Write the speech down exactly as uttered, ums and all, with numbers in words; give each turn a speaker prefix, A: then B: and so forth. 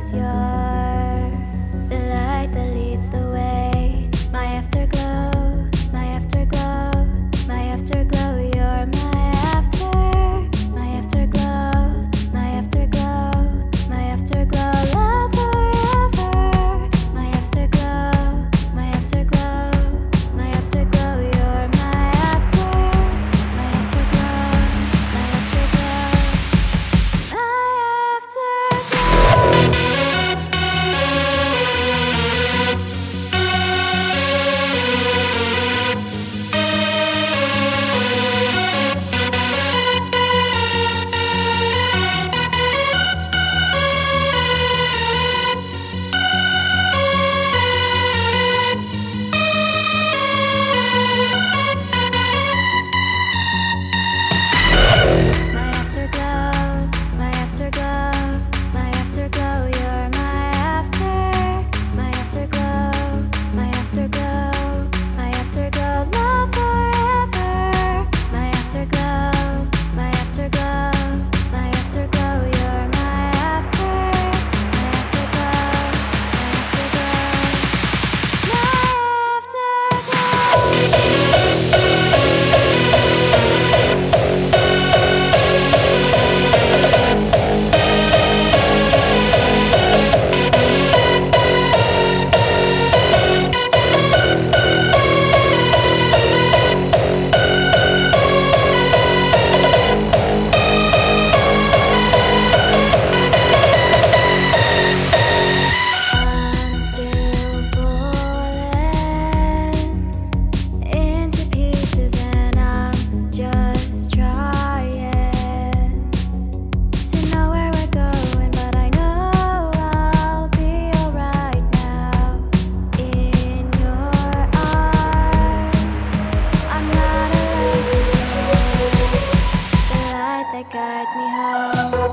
A: 'cause you're the light that leads the way. My afterglow, my afterglow, my afterglow. You're my after, my afterglow, my afterglow, my afterglow. Love forever. My afterglow, my afterglow, my afterglow. You're my after, my afterglow, my afterglow, my that guides me home.